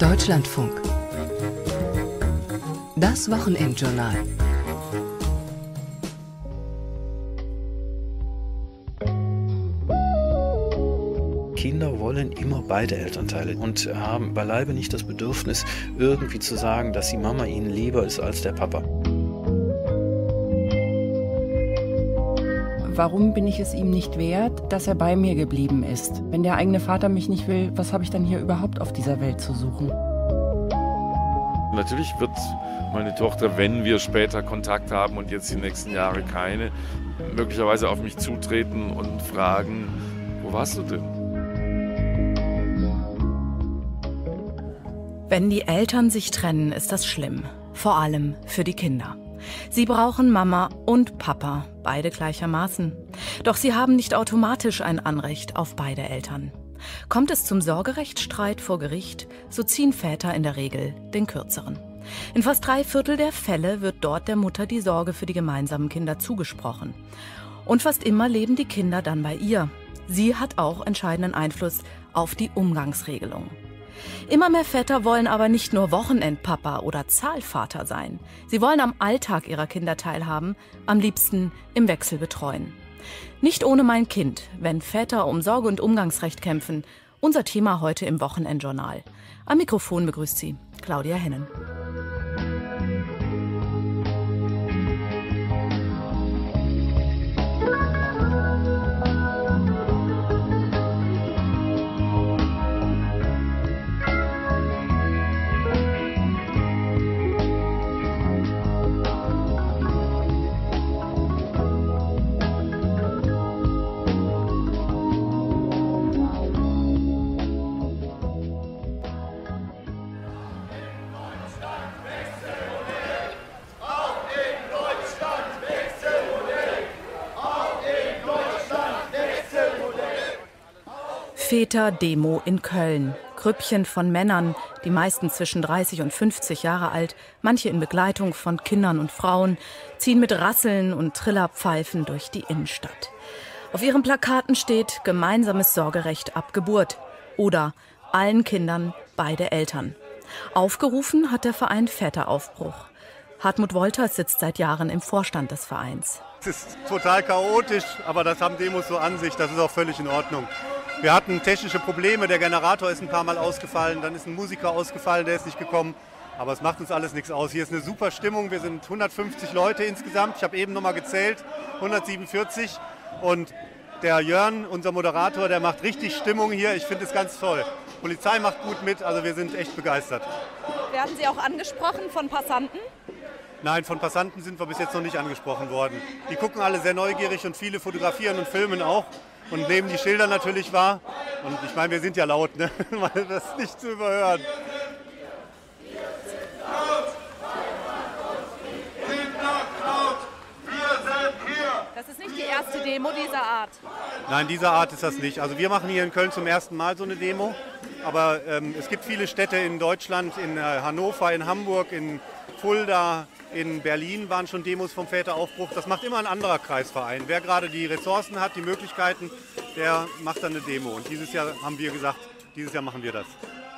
Deutschlandfunk. Das Wochenendjournal. Kinder wollen immer beide Elternteile und haben beileibe nicht das Bedürfnis, irgendwie zu sagen, dass die Mama ihnen lieber ist als der Papa. Warum bin ich es ihm nicht wert, dass er bei mir geblieben ist? Wenn der eigene Vater mich nicht will, was habe ich dann hier überhaupt auf dieser Welt zu suchen? Natürlich wird meine Tochter, wenn wir später Kontakt haben und jetzt die nächsten Jahre keine, möglicherweise auf mich zutreten und fragen, wo warst du denn? Wenn die Eltern sich trennen, ist das schlimm. Vor allem für die Kinder. Sie brauchen Mama und Papa, beide gleichermaßen. Doch sie haben nicht automatisch ein Anrecht auf beide Eltern. Kommt es zum Sorgerechtsstreit vor Gericht, so ziehen Väter in der Regel den kürzeren. In fast 3/4 der Fälle wird dort der Mutter die Sorge für die gemeinsamen Kinder zugesprochen. Und fast immer leben die Kinder dann bei ihr. Sie hat auch entscheidenden Einfluss auf die Umgangsregelung. Immer mehr Väter wollen aber nicht nur Wochenendpapa oder Zahlvater sein. Sie wollen am Alltag ihrer Kinder teilhaben, am liebsten im Wechsel betreuen. Nicht ohne mein Kind, wenn Väter um Sorge- und Umgangsrecht kämpfen. Unser Thema heute im Wochenendjournal. Am Mikrofon begrüßt sie Claudia Hennen. Väter-Demo in Köln. Grüppchen von Männern, die meisten zwischen 30 und 50 Jahre alt, manche in Begleitung von Kindern und Frauen, ziehen mit Rasseln und Trillerpfeifen durch die Innenstadt. Auf ihren Plakaten steht gemeinsames Sorgerecht ab Geburt oder allen Kindern beide Eltern. Aufgerufen hat der Verein Väteraufbruch. Hartmut Wolters sitzt seit Jahren im Vorstand des Vereins. Es ist total chaotisch, aber das haben Demos so an sich, das ist auch völlig in Ordnung. Wir hatten technische Probleme, der Generator ist ein paar Mal ausgefallen, dann ist ein Musiker ausgefallen, der ist nicht gekommen. Aber es macht uns alles nichts aus. Hier ist eine super Stimmung, wir sind 150 Leute insgesamt. Ich habe eben nochmal gezählt, 147. Und der Jörn, unser Moderator, der macht richtig Stimmung hier. Ich finde es ganz toll. Die Polizei macht gut mit, also wir sind echt begeistert. Werden Sie auch angesprochen von Passanten? Nein, von Passanten sind wir bis jetzt noch nicht angesprochen worden. Die gucken alle sehr neugierig und viele fotografieren und filmen auch. Und nehmen die Schilder natürlich wahr. Und ich meine, wir sind ja laut, ne? Das ist nicht zu überhören. Das ist nicht die erste Demo dieser Art. Nein, dieser Art ist das nicht. Also wir machen hier in Köln zum ersten Mal so eine Demo. Aber es gibt viele Städte in Deutschland, in Hannover, in Hamburg, in Fulda, in Berlin waren schon Demos vom Väteraufbruch. Das macht immer ein anderer Kreisverein. Wer gerade die Ressourcen hat, die Möglichkeiten, der macht dann eine Demo. Und dieses Jahr haben wir gesagt, dieses Jahr machen wir das.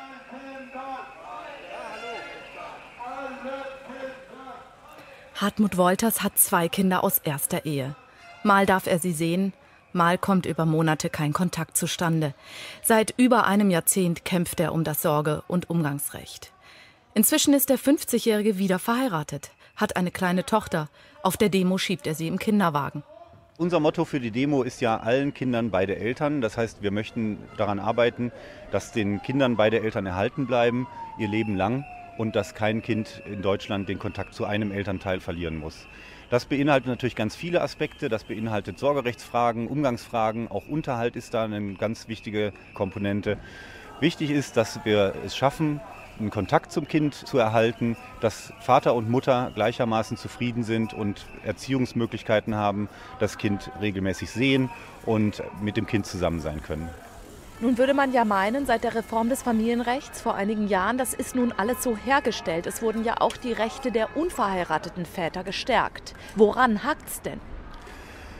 Hartmut Wolters hat 2 Kinder aus erster Ehe. Mal darf er sie sehen, mal kommt über Monate kein Kontakt zustande. Seit über einem Jahrzehnt kämpft er um das Sorge- und Umgangsrecht. Inzwischen ist der 50-Jährige wieder verheiratet, hat eine kleine Tochter. Auf der Demo schiebt er sie im Kinderwagen. Unser Motto für die Demo ist ja allen Kindern beide Eltern. Das heißt, wir möchten daran arbeiten, dass den Kindern beide Eltern erhalten bleiben, ihr Leben lang, und dass kein Kind in Deutschland den Kontakt zu einem Elternteil verlieren muss. Das beinhaltet natürlich ganz viele Aspekte. Das beinhaltet Sorgerechtsfragen, Umgangsfragen, auch Unterhalt ist da eine ganz wichtige Komponente. Wichtig ist, dass wir es schaffen, einen Kontakt zum Kind zu erhalten, dass Vater und Mutter gleichermaßen zufrieden sind und Erziehungsmöglichkeiten haben, das Kind regelmäßig sehen und mit dem Kind zusammen sein können. Nun würde man ja meinen, seit der Reform des Familienrechts vor einigen Jahren, das ist nun alles so hergestellt. Es wurden ja auch die Rechte der unverheirateten Väter gestärkt. Woran hakt's denn?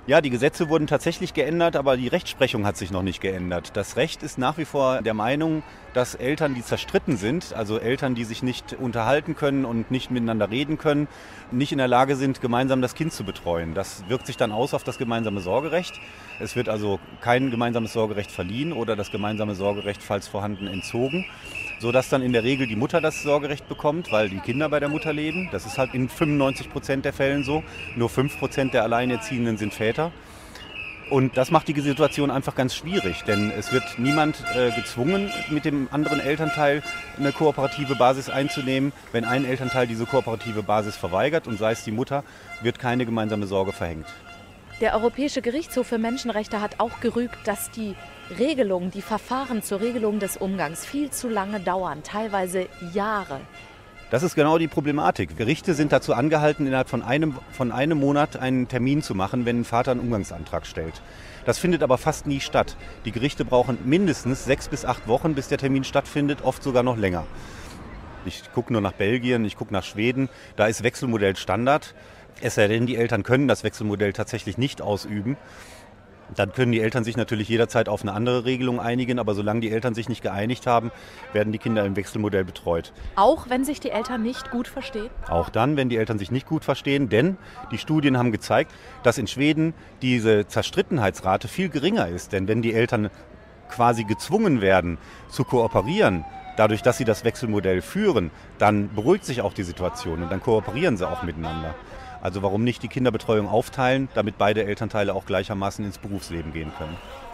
Ja, die Gesetze wurden tatsächlich geändert, aber die Rechtsprechung hat sich noch nicht geändert. Das Recht ist nach wie vor der Meinung, dass Eltern, die zerstritten sind, also Eltern, die sich nicht unterhalten können und nicht miteinander reden können, nicht in der Lage sind, gemeinsam das Kind zu betreuen. Das wirkt sich dann aus auf das gemeinsame Sorgerecht. Es wird also kein gemeinsames Sorgerecht verliehen oder das gemeinsame Sorgerecht, falls vorhanden, entzogen, sodass dann in der Regel die Mutter das Sorgerecht bekommt, weil die Kinder bei der Mutter leben. Das ist halt in 95% der Fällen so. Nur 5% der Alleinerziehenden sind Väter. Und das macht die Situation einfach ganz schwierig, denn es wird niemand gezwungen, mit dem anderen Elternteil eine kooperative Basis einzunehmen. Wenn ein Elternteil diese kooperative Basis verweigert, und sei es die Mutter, wird keine gemeinsame Sorge verhängt. Der Europäische Gerichtshof für Menschenrechte hat auch gerügt, dass die Regelungen, die Verfahren zur Regelung des Umgangs viel zu lange dauern, teilweise Jahre. Das ist genau die Problematik. Gerichte sind dazu angehalten, innerhalb von einem Monat einen Termin zu machen, wenn ein Vater einen Umgangsantrag stellt. Das findet aber fast nie statt. Die Gerichte brauchen mindestens 6 bis 8 Wochen, bis der Termin stattfindet, oft sogar noch länger. Ich gucke nur nach Belgien, ich gucke nach Schweden, da ist Wechselmodell Standard. Es sei denn, die Eltern können das Wechselmodell tatsächlich nicht ausüben. Dann können die Eltern sich natürlich jederzeit auf eine andere Regelung einigen, aber solange die Eltern sich nicht geeinigt haben, werden die Kinder im Wechselmodell betreut. Auch wenn sich die Eltern nicht gut verstehen? Auch dann, wenn die Eltern sich nicht gut verstehen, denn die Studien haben gezeigt, dass in Schweden diese Zerstrittenheitsrate viel geringer ist. Denn wenn die Eltern quasi gezwungen werden zu kooperieren, dadurch, dass sie das Wechselmodell führen, dann beruhigt sich auch die Situation und dann kooperieren sie auch miteinander. Also warum nicht die Kinderbetreuung aufteilen, damit beide Elternteile auch gleichermaßen ins Berufsleben gehen können.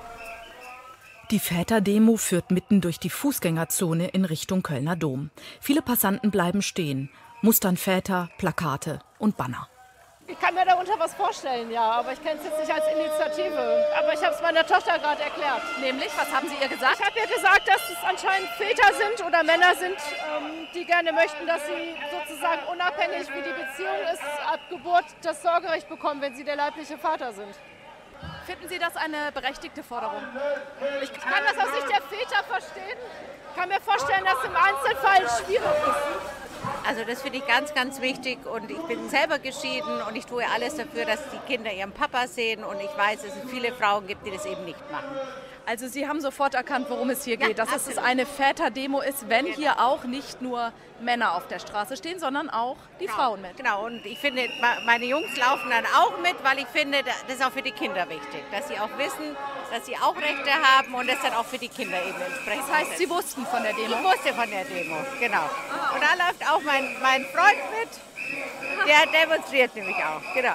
Die Väterdemo führt mitten durch die Fußgängerzone in Richtung Kölner Dom. Viele Passanten bleiben stehen, mustern Väter, Plakate und Banner. Ich kann mir darunter was vorstellen, ja, aber ich kenne es jetzt nicht als Initiative. Aber ich habe es meiner Tochter gerade erklärt. Nämlich, was haben Sie ihr gesagt? Ich habe ihr gesagt, dass es anscheinend Väter sind oder Männer sind, die gerne möchten, dass sie sozusagen unabhängig, wie die Beziehung ist, ab Geburt das Sorgerecht bekommen, wenn sie der leibliche Vater sind. Finden Sie das eine berechtigte Forderung? Ich kann das aus Sicht der Väter verstehen. Ich kann mir vorstellen, dass es im Einzelfall schwierig ist. Also das finde ich ganz, ganz wichtig und ich bin selber geschieden und ich tue alles dafür, dass die Kinder ihren Papa sehen und ich weiß, dass es viele Frauen gibt, die das eben nicht machen. Also Sie haben sofort erkannt, worum es hier geht, dass absolut. es eine Väterdemo ist, wenn hier auch nicht nur Männer auf der Straße stehen, sondern auch die Frauen mit. Genau, und ich finde, meine Jungs laufen dann auch mit, weil ich finde, das ist auch für die Kinder wichtig, dass sie auch wissen, dass sie auch Rechte haben und das dann auch für die Kinder eben entsprechend. Das heißt, Sie wussten von der Demo? Ich wusste von der Demo, genau. Und da läuft auch mein Freund mit, der demonstriert nämlich auch, genau.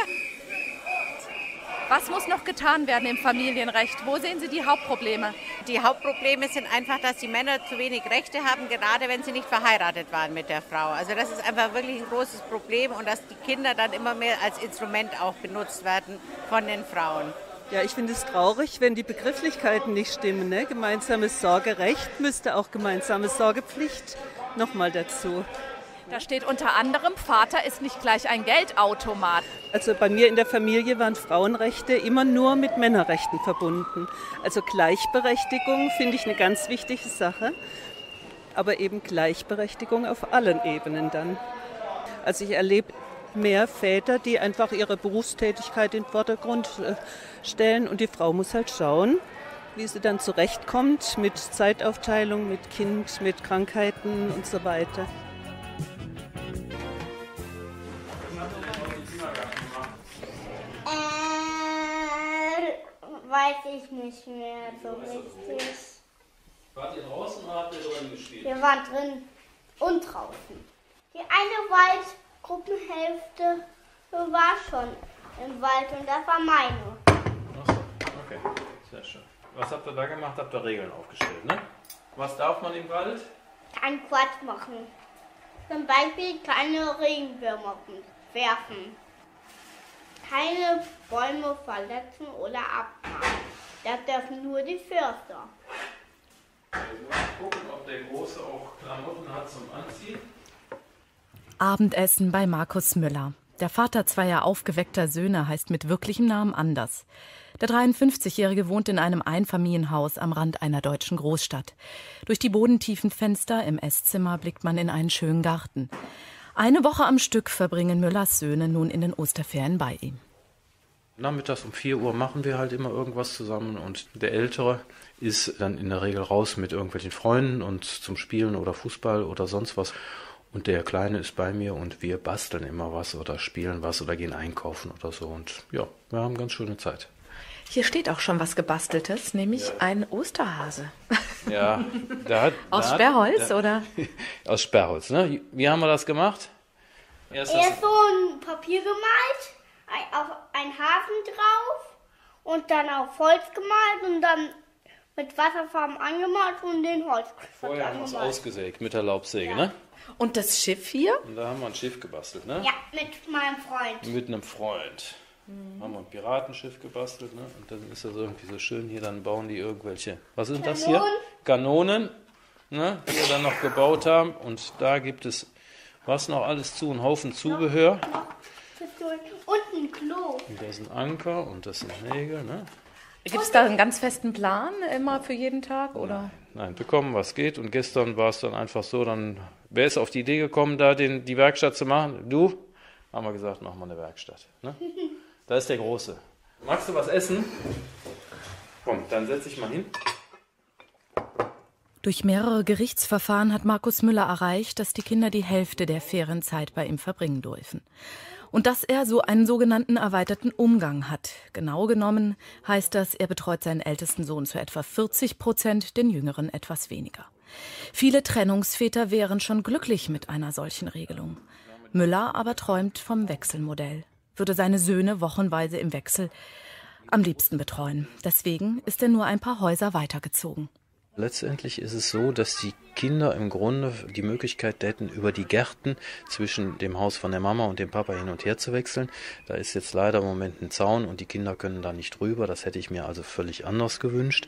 Was muss noch getan werden im Familienrecht? Wo sehen Sie die Hauptprobleme? Die Hauptprobleme sind einfach, dass die Männer zu wenig Rechte haben, gerade wenn sie nicht verheiratet waren mit der Frau. Also das ist einfach wirklich ein großes Problem und dass die Kinder dann immer mehr als Instrument auch benutzt werden von den Frauen. Ja, ich finde es traurig, wenn die Begrifflichkeiten nicht stimmen. Ne? Gemeinsames Sorgerecht müsste auch gemeinsame Sorgepflicht nochmal dazu. Da steht unter anderem, Vater ist nicht gleich ein Geldautomat. Also bei mir in der Familie waren Frauenrechte immer nur mit Männerrechten verbunden. Also Gleichberechtigung finde ich eine ganz wichtige Sache, aber eben Gleichberechtigung auf allen Ebenen dann. Also ich erlebe mehr Väter, die einfach ihre Berufstätigkeit in den Vordergrund stellen und die Frau muss halt schauen, wie sie dann zurechtkommt mit Zeitaufteilung, mit Kind, mit Krankheiten und so weiter. Weiß ich nicht mehr so richtig. Wart ihr draußen oder habt ihr drin gespielt? Wir waren drin und draußen. Die eine Waldgruppenhälfte war schon im Wald und das war meine. Ach so, okay, sehr schön. Was habt ihr da gemacht? Habt ihr Regeln aufgestellt, ne? Was darf man im Wald? Kein Quatsch machen. Zum Beispiel keine Regenwürmer werfen. Keine Bäume verletzen oder abmachen. Das dürfen nur die Förster. Also mal gucken, ob der Große auch Klamotten hat zum Anziehen. Abendessen bei Markus Müller. Der Vater zweier aufgeweckter Söhne heißt mit wirklichem Namen anders. Der 53-Jährige wohnt in einem Einfamilienhaus am Rand einer deutschen Großstadt. Durch die bodentiefen Fenster im Esszimmer blickt man in einen schönen Garten. Eine Woche am Stück verbringen Müllers Söhne nun in den Osterferien bei ihm. Nachmittags um 4 Uhr machen wir halt immer irgendwas zusammen und der Ältere ist dann in der Regel raus mit irgendwelchen Freunden und zum Spielen oder Fußball oder sonst was. Und der Kleine ist bei mir und wir basteln immer was oder spielen was oder gehen einkaufen oder so. Und ja, wir haben ganz schöne Zeit. Hier steht auch schon was Gebasteltes, nämlich ein Osterhase. Ja, aus Sperrholz, oder? Aus Sperrholz, ne? Wie haben wir das gemacht? Erst so ein Papier gemalt, auf einen Hasen drauf und dann auf Holz gemalt und dann mit Wasserfarben angemalt und den Holz. Vorher haben wir es ausgesägt mit der Laubsäge, ne? Und das Schiff hier? Und da haben wir ein Schiff gebastelt, ne? Ja, mit meinem Freund. Mit einem Freund. Haben wir ein Piratenschiff gebastelt, ne? Und dann ist das irgendwie so schön hier, dann bauen die irgendwelche, was sind das hier? Kanonen, ne? Die wir dann noch gebaut haben. Und da gibt es, was noch alles zu, einen Haufen Zubehör. Und ein Klo. Das ist ein Anker und das sind Nägel, ne? Gibt es da einen ganz festen Plan immer für jeden Tag, oder? Nein, bekommen, was geht. Und gestern war es dann einfach so, wer ist auf die Idee gekommen, da die Werkstatt zu machen? Du? Haben wir gesagt, machen wir eine Werkstatt. Ne? Da ist der Große. Magst du was essen? Komm, dann setz dich mal hin. Durch mehrere Gerichtsverfahren hat Markus Müller erreicht, dass die Kinder die Hälfte der Ferienzeit bei ihm verbringen dürfen. Und dass er so einen sogenannten erweiterten Umgang hat. Genau genommen heißt das, er betreut seinen ältesten Sohn zu etwa 40%, den jüngeren etwas weniger. Viele Trennungsväter wären schon glücklich mit einer solchen Regelung. Müller aber träumt vom Wechselmodell, würde seine Söhne wochenweise im Wechsel am liebsten betreuen. Deswegen ist er nur ein paar Häuser weitergezogen. Letztendlich ist es so, dass die Kinder im Grunde die Möglichkeit hätten, über die Gärten zwischen dem Haus von der Mama und dem Papa hin und her zu wechseln. Da ist jetzt leider im Moment ein Zaun und die Kinder können da nicht rüber. Das hätte ich mir also völlig anders gewünscht.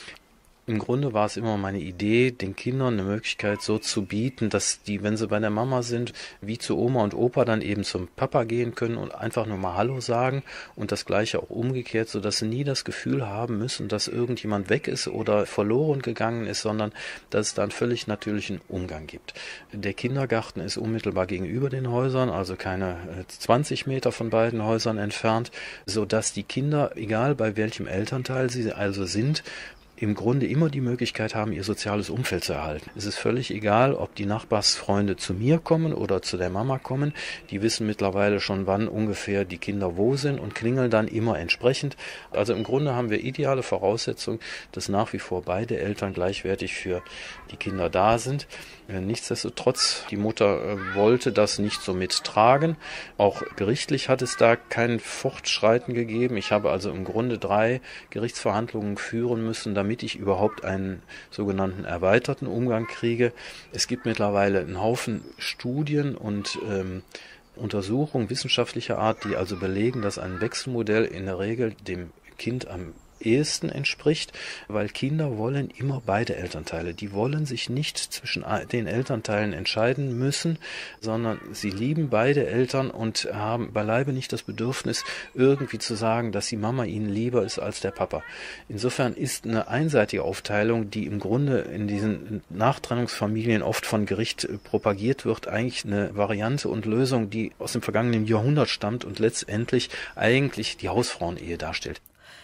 Im Grunde war es immer meine Idee, den Kindern eine Möglichkeit so zu bieten, dass die, wenn sie bei der Mama sind, wie zu Oma und Opa dann eben zum Papa gehen können und einfach nur mal Hallo sagen und das Gleiche auch umgekehrt, sodass sie nie das Gefühl haben müssen, dass irgendjemand weg ist oder verloren gegangen ist, sondern dass es da einen völlig natürlichen Umgang gibt. Der Kindergarten ist unmittelbar gegenüber den Häusern, also keine 20 Meter von beiden Häusern entfernt, sodass die Kinder, egal bei welchem Elternteil sie also sind, im Grunde immer die Möglichkeit haben, ihr soziales Umfeld zu erhalten. Es ist völlig egal, ob die Nachbarsfreunde zu mir kommen oder zu der Mama kommen. Die wissen mittlerweile schon, wann ungefähr die Kinder wo sind und klingeln dann immer entsprechend. Also im Grunde haben wir ideale Voraussetzungen, dass nach wie vor beide Eltern gleichwertig für die Kinder da sind. Nichtsdestotrotz, die Mutter wollte das nicht so mittragen. Auch gerichtlich hat es da kein Fortschreiten gegeben. Ich habe also im Grunde 3 Gerichtsverhandlungen führen müssen, damit ich überhaupt einen sogenannten erweiterten Umgang kriege. Es gibt mittlerweile einen Haufen Studien und Untersuchungen wissenschaftlicher Art, die also belegen, dass ein Wechselmodell in der Regel dem Kind am ehesten entspricht, weil Kinder wollen immer beide Elternteile. Die wollen sich nicht zwischen den Elternteilen entscheiden müssen, sondern sie lieben beide Eltern und haben beileibe nicht das Bedürfnis, irgendwie zu sagen, dass die Mama ihnen lieber ist als der Papa. Insofern ist eine einseitige Aufteilung, die im Grunde in diesen Nachtrennungsfamilien oft von Gericht propagiert wird, eigentlich eine Variante und Lösung, die aus dem vergangenen Jahrhundert stammt und letztendlich eigentlich die Hausfrauenehe darstellt.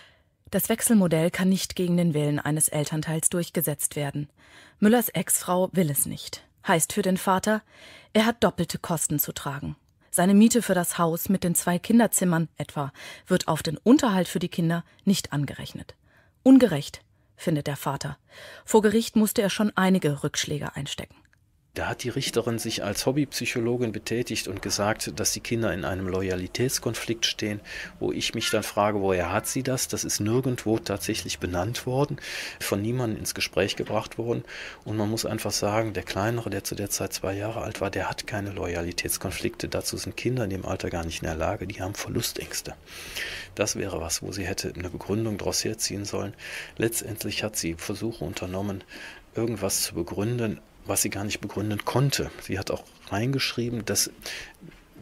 Das Wechselmodell kann nicht gegen den Willen eines Elternteils durchgesetzt werden. Müllers Ex-Frau will es nicht. Heißt für den Vater, er hat doppelte Kosten zu tragen. Seine Miete für das Haus mit den 2 Kinderzimmern etwa wird auf den Unterhalt für die Kinder nicht angerechnet. Ungerecht, findet der Vater. Vor Gericht musste er schon einige Rückschläge einstecken. Da hat die Richterin sich als Hobbypsychologin betätigt und gesagt, dass die Kinder in einem Loyalitätskonflikt stehen, wo ich mich dann frage, woher hat sie das? Das ist nirgendwo tatsächlich benannt worden, von niemandem ins Gespräch gebracht worden. Und man muss einfach sagen, der Kleinere, der zu der Zeit 2 Jahre alt war, der hat keine Loyalitätskonflikte. Dazu sind Kinder in dem Alter gar nicht in der Lage, die haben Verlustängste. Das wäre was, wo sie hätte eine Begründung daraus herziehen sollen. Letztendlich hat sie Versuche unternommen, irgendwas zu begründen, was sie gar nicht begründen konnte. Sie hat auch reingeschrieben, dass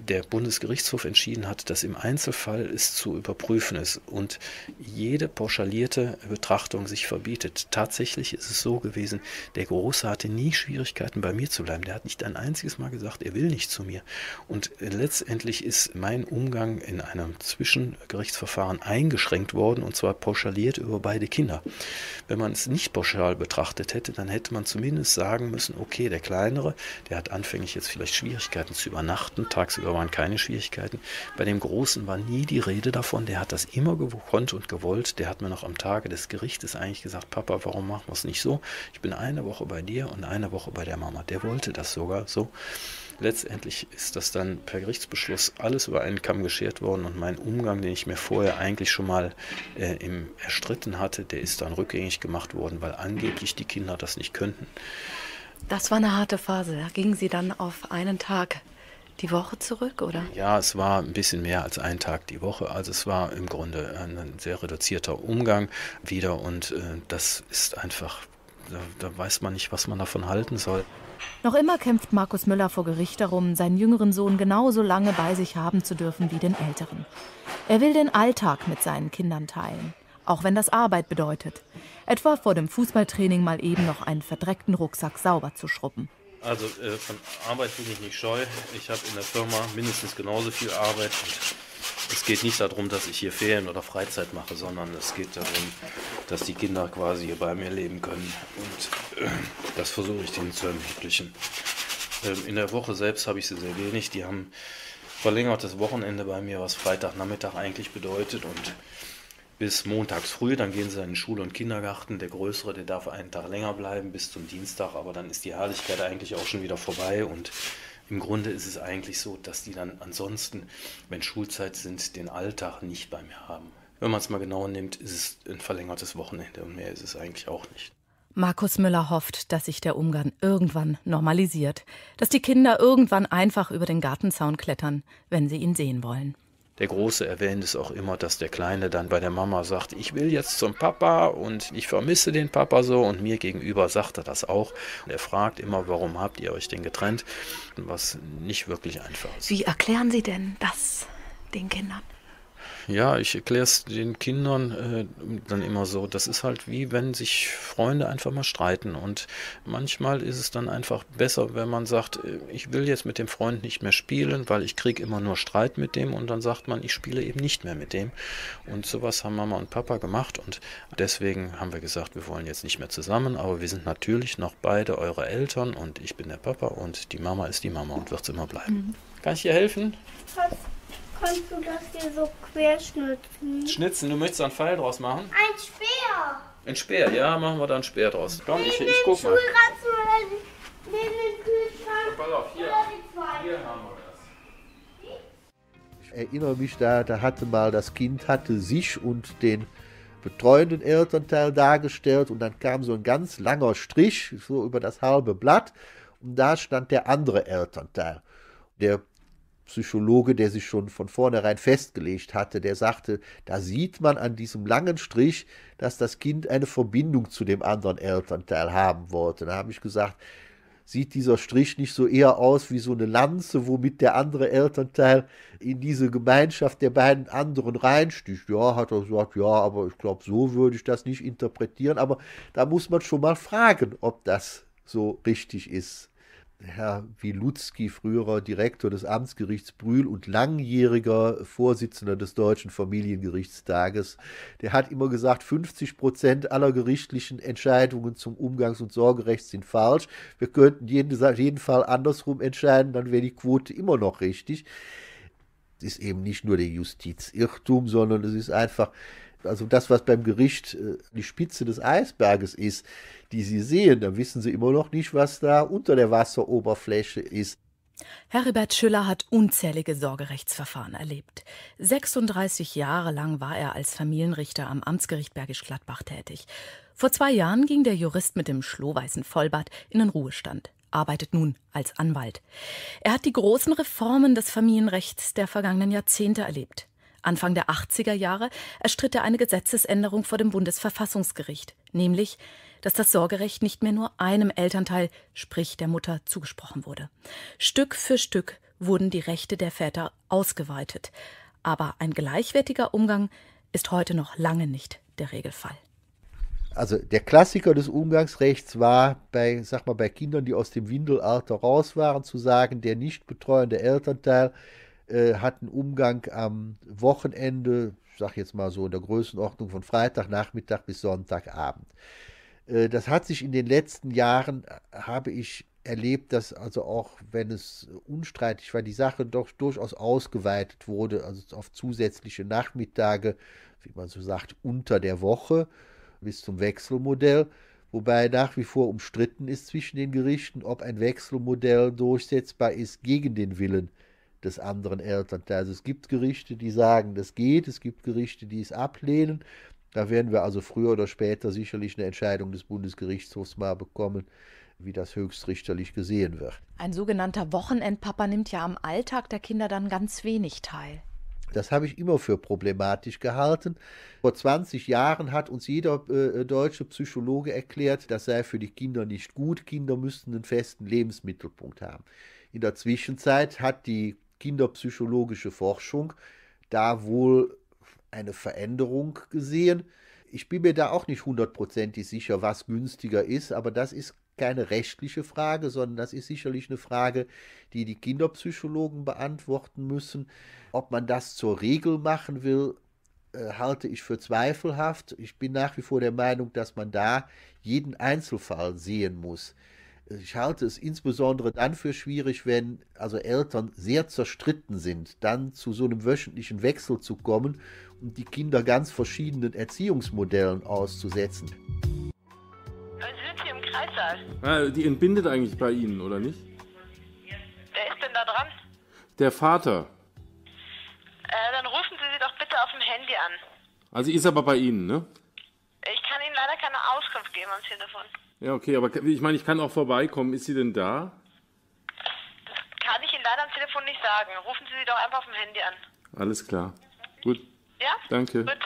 der Bundesgerichtshof entschieden hat, dass im Einzelfall es zu überprüfen ist und jede pauschalierte Betrachtung sich verbietet. Tatsächlich ist es so gewesen, der Große hatte nie Schwierigkeiten, bei mir zu bleiben. Der hat nicht ein einziges Mal gesagt, er will nicht zu mir. Und letztendlich ist mein Umgang in einem Zwischengerichtsverfahren eingeschränkt worden, und zwar pauschaliert über beide Kinder. Wenn man es nicht pauschal betrachtet hätte, dann hätte man zumindest sagen müssen, okay, der Kleinere, der hat anfänglich jetzt vielleicht Schwierigkeiten zu übernachten, tagsüber waren keine Schwierigkeiten. Bei dem Großen war nie die Rede davon, der hat das immer gekonnt und gewollt. Der hat mir noch am Tage des Gerichtes eigentlich gesagt, Papa, warum machen wir es nicht so? Ich bin eine Woche bei dir und eine Woche bei der Mama. Der wollte das sogar so. Letztendlich ist das dann per Gerichtsbeschluss alles über einen Kamm geschert worden und mein Umgang, den ich mir vorher eigentlich schon mal erstritten hatte, der ist dann rückgängig gemacht worden, weil angeblich die Kinder das nicht könnten. Das war eine harte Phase. Da gingen Sie dann auf einen Tag die Woche zurück, oder? Ja, es war ein bisschen mehr als ein Tag die Woche. Also es war im Grunde ein sehr reduzierter Umgang wieder und das ist einfach, da weiß man nicht, was man davon halten soll. Noch immer kämpft Markus Müller vor Gericht darum, seinen jüngeren Sohn genauso lange bei sich haben zu dürfen wie den älteren. Er will den Alltag mit seinen Kindern teilen, auch wenn das Arbeit bedeutet. Etwa vor dem Fußballtraining mal eben noch einen verdreckten Rucksack sauber zu schrubben. Also von Arbeit bin ich nicht scheu. Ich habe in der Firma mindestens genauso viel Arbeit. Und es geht nicht darum, dass ich hier Ferien oder Freizeit mache, sondern es geht darum, dass die Kinder quasi hier bei mir leben können. Und das versuche ich denen zu ermöglichen. In der Woche selbst habe ich sie sehr wenig. Die haben verlängertes Wochenende bei mir, was Freitagnachmittag eigentlich bedeutet. Und bis montags früh, dann gehen sie in Schule und Kindergarten. Der Größere, der darf einen Tag länger bleiben, bis zum Dienstag. Aber dann ist die Herrlichkeit eigentlich auch schon wieder vorbei. Und im Grunde ist es eigentlich so, dass die dann ansonsten, wenn Schulzeit sind, den Alltag nicht bei mir haben. Wenn man es mal genau nimmt, ist es ein verlängertes Wochenende und mehr ist es eigentlich auch nicht. Markus Müller hofft, dass sich der Umgang irgendwann normalisiert. Dass die Kinder irgendwann einfach über den Gartenzaun klettern, wenn sie ihn sehen wollen. Der Große erwähnt es auch immer, dass der Kleine dann bei der Mama sagt, ich will jetzt zum Papa und ich vermisse den Papa so, und mir gegenüber sagt er das auch. Und er fragt immer, warum habt ihr euch denn getrennt, was nicht wirklich einfach ist. Wie erklären Sie denn das den Kindern? Ja, ich erkläre es den Kindern dann immer so, das ist halt wie wenn sich Freunde einfach mal streiten, und manchmal ist es dann einfach besser, wenn man sagt, ich will jetzt mit dem Freund nicht mehr spielen, weil ich kriege immer nur Streit mit dem, und dann sagt man, ich spiele eben nicht mehr mit dem, und sowas haben Mama und Papa gemacht, und deswegen haben wir gesagt, wir wollen jetzt nicht mehr zusammen, aber wir sind natürlich noch beide eure Eltern und ich bin der Papa und die Mama ist die Mama und wird es immer bleiben. Mhm. Kann ich dir helfen? Kannst du das hier so querschnitzen? Schnitzen, du möchtest da einen Pfeil draus machen? Ein Speer! Ein Speer, ja, machen wir da einen Speer draus. Komm, ich guck mal. Neben den Kühlschrank. Pass auf, hier haben wir das. Ich erinnere mich, da hatte mal das Kind hatte sich und den betreuenden Elternteil dargestellt und dann kam so ein ganz langer Strich, so über das halbe Blatt, und da stand der andere Elternteil. Der Psychologe, der sich schon von vornherein festgelegt hatte, der sagte, da sieht man an diesem langen Strich, dass das Kind eine Verbindung zu dem anderen Elternteil haben wollte. Da habe ich gesagt, sieht dieser Strich nicht so eher aus wie so eine Lanze, womit der andere Elternteil in diese Gemeinschaft der beiden anderen reinsticht? Ja, hat er gesagt, ja, aber ich glaube, so würde ich das nicht interpretieren. Aber da muss man schon mal fragen, ob das so richtig ist. Herr Wilutzki, früherer Direktor des Amtsgerichts Brühl und langjähriger Vorsitzender des Deutschen Familiengerichtstages, der hat immer gesagt, 50% aller gerichtlichen Entscheidungen zum Umgangs- und Sorgerecht sind falsch. Wir könnten jeden Fall andersrum entscheiden, dann wäre die Quote immer noch richtig. Es ist eben nicht nur der Justizirrtum, sondern es ist einfach, also das, was beim Gericht die Spitze des Eisberges ist, die Sie sehen, dann wissen Sie immer noch nicht, was da unter der Wasseroberfläche ist. Heribert Schüller hat unzählige Sorgerechtsverfahren erlebt. 36 Jahre lang war er als Familienrichter am Amtsgericht Bergisch Gladbach tätig. Vor 2 Jahren ging der Jurist mit dem schlohweißen Vollbart in den Ruhestand, arbeitet nun als Anwalt. Er hat die großen Reformen des Familienrechts der vergangenen Jahrzehnte erlebt. Anfang der 80er Jahre erstritt er eine Gesetzesänderung vor dem Bundesverfassungsgericht, nämlich, dass das Sorgerecht nicht mehr nur einem Elternteil, sprich der Mutter, zugesprochen wurde. Stück für Stück wurden die Rechte der Väter ausgeweitet. Aber ein gleichwertiger Umgang ist heute noch lange nicht der Regelfall. Also der Klassiker des Umgangsrechts war bei Kindern, die aus dem Windelalter raus waren, zu sagen, der nicht betreuende Elternteil hat einen Umgang am Wochenende, ich sage jetzt mal so in der Größenordnung von Freitagnachmittag bis Sonntagabend. Das hat sich in den letzten Jahren, habe ich erlebt, dass also auch, wenn es unstreitig war, die Sache doch durchaus ausgeweitet wurde, also auf zusätzliche Nachmittage, wie man so sagt, unter der Woche bis zum Wechselmodell, wobei nach wie vor umstritten ist zwischen den Gerichten, ob ein Wechselmodell durchsetzbar ist gegen den Willen des anderen Elternteils. Es gibt Gerichte, die sagen, das geht, es gibt Gerichte, die es ablehnen. Da werden wir also früher oder später sicherlich eine Entscheidung des Bundesgerichtshofs mal bekommen, wie das höchstrichterlich gesehen wird. Ein sogenannter Wochenendpapa nimmt ja am Alltag der Kinder dann ganz wenig teil. Das habe ich immer für problematisch gehalten. Vor 20 Jahren hat uns jeder deutsche Psychologe erklärt, das sei für die Kinder nicht gut. Kinder müssten einen festen Lebensmittelpunkt haben. In der Zwischenzeit hat die kinderpsychologische Forschung da wohl eine Veränderung gesehen. Ich bin mir da auch nicht 100% sicher, was günstiger ist, aber das ist keine rechtliche Frage, sondern das ist sicherlich eine Frage, die die Kinderpsychologen beantworten müssen. Ob man das zur Regel machen will, halte ich für zweifelhaft. Ich bin nach wie vor der Meinung, dass man da jeden Einzelfall sehen muss. Ich halte es insbesondere dann für schwierig, wenn also Eltern sehr zerstritten sind, dann zu so einem wöchentlichen Wechsel zu kommen und die Kinder ganz verschiedenen Erziehungsmodellen auszusetzen. Sie sind hier im Kreissaal. Ah, die entbindet eigentlich bei Ihnen, oder nicht? Wer ist denn da dran? Der Vater. Dann rufen Sie sie doch bitte auf dem Handy an. Also ist aber bei Ihnen, ne? Ich kann Ihnen leider keine Auskunft geben am Telefon. Ja, okay, aber ich meine, ich kann auch vorbeikommen. Ist sie denn da? Das kann ich Ihnen leider am Telefon nicht sagen. Rufen Sie sie doch einfach auf dem Handy an. Alles klar. Gut. Ja? Danke. Gut.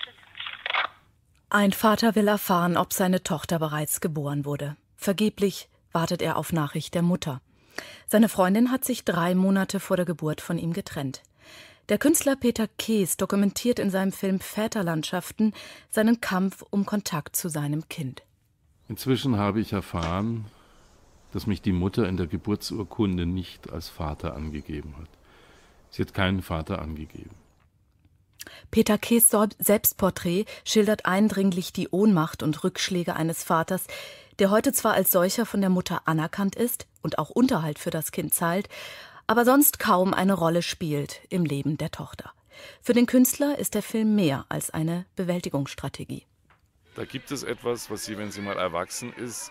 Ein Vater will erfahren, ob seine Tochter bereits geboren wurde. Vergeblich wartet er auf Nachricht der Mutter. Seine Freundin hat sich 3 Monate vor der Geburt von ihm getrennt. Der Künstler Peter Kees dokumentiert in seinem Film Väterlandschaften seinen Kampf um Kontakt zu seinem Kind. Inzwischen habe ich erfahren, dass mich die Mutter in der Geburtsurkunde nicht als Vater angegeben hat. Sie hat keinen Vater angegeben. Peter Kees Selbstporträt schildert eindringlich die Ohnmacht und Rückschläge eines Vaters, der heute zwar als solcher von der Mutter anerkannt ist und auch Unterhalt für das Kind zahlt, aber sonst kaum eine Rolle spielt im Leben der Tochter. Für den Künstler ist der Film mehr als eine Bewältigungsstrategie. Da gibt es etwas, was sie, wenn sie mal erwachsen ist,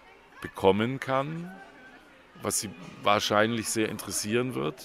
bekommen kann, was sie wahrscheinlich sehr interessieren wird.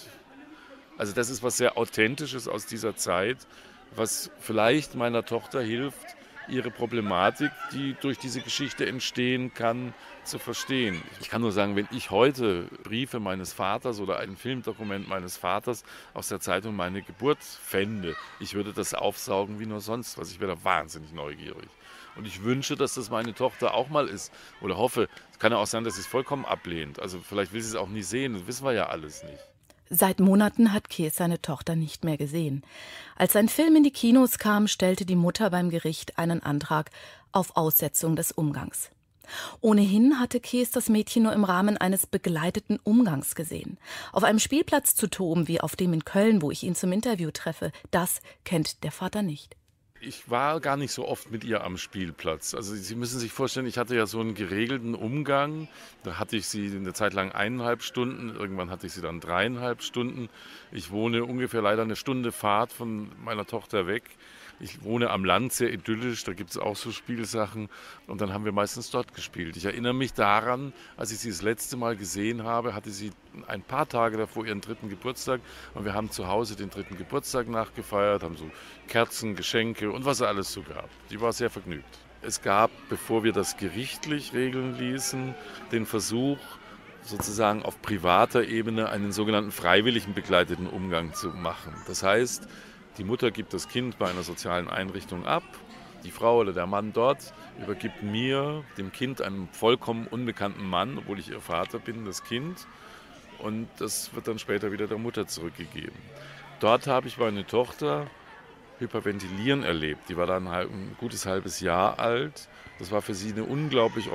Also das ist was sehr Authentisches aus dieser Zeit, was vielleicht meiner Tochter hilft, ihre Problematik, die durch diese Geschichte entstehen kann, zu verstehen. Ich kann nur sagen, wenn ich heute Briefe meines Vaters oder ein Filmdokument meines Vaters aus der Zeitung Meine Geburt fände, ich würde das aufsaugen wie nur sonst was. Ich wäre da wahnsinnig neugierig. Und ich wünsche, dass das meine Tochter auch mal ist. Oder hoffe, es kann ja auch sein, dass sie es vollkommen ablehnt. Also vielleicht will sie es auch nie sehen, das wissen wir ja alles nicht. Seit Monaten hat Kees seine Tochter nicht mehr gesehen. Als sein Film in die Kinos kam, stellte die Mutter beim Gericht einen Antrag auf Aussetzung des Umgangs. Ohnehin hatte Kees das Mädchen nur im Rahmen eines begleiteten Umgangs gesehen. Auf einem Spielplatz zu toben, wie auf dem in Köln, wo ich ihn zum Interview treffe, das kennt der Vater nicht. Ich war gar nicht so oft mit ihr am Spielplatz. Also Sie müssen sich vorstellen, ich hatte ja so einen geregelten Umgang. Da hatte ich sie eine Zeit lang 1,5 Stunden, irgendwann hatte ich sie dann 3,5 Stunden. Ich wohne ungefähr leider eine Stunde Fahrt von meiner Tochter weg. Ich wohne am Land, sehr idyllisch, da gibt es auch so Spielsachen. Und dann haben wir meistens dort gespielt. Ich erinnere mich daran, als ich sie das letzte Mal gesehen habe, hatte sie ein paar Tage davor ihren 3. Geburtstag. Und wir haben zu Hause den 3. Geburtstag nachgefeiert, haben so Kerzen, Geschenke und was es alles so gab. Die war sehr vergnügt. Es gab, bevor wir das gerichtlich regeln ließen, den Versuch, sozusagen auf privater Ebene einen sogenannten freiwilligen begleiteten Umgang zu machen. Das heißt, die Mutter gibt das Kind bei einer sozialen Einrichtung ab. Die Frau oder der Mann dort übergibt mir, dem Kind, einem vollkommen unbekannten Mann, obwohl ich ihr Vater bin, das Kind. und das wird dann später wieder der Mutter zurückgegeben. Dort habe ich meine Tochter hyperventilieren erlebt. Die war dann ein gutes halbes Jahr alt. Das war für sie eine unglaublich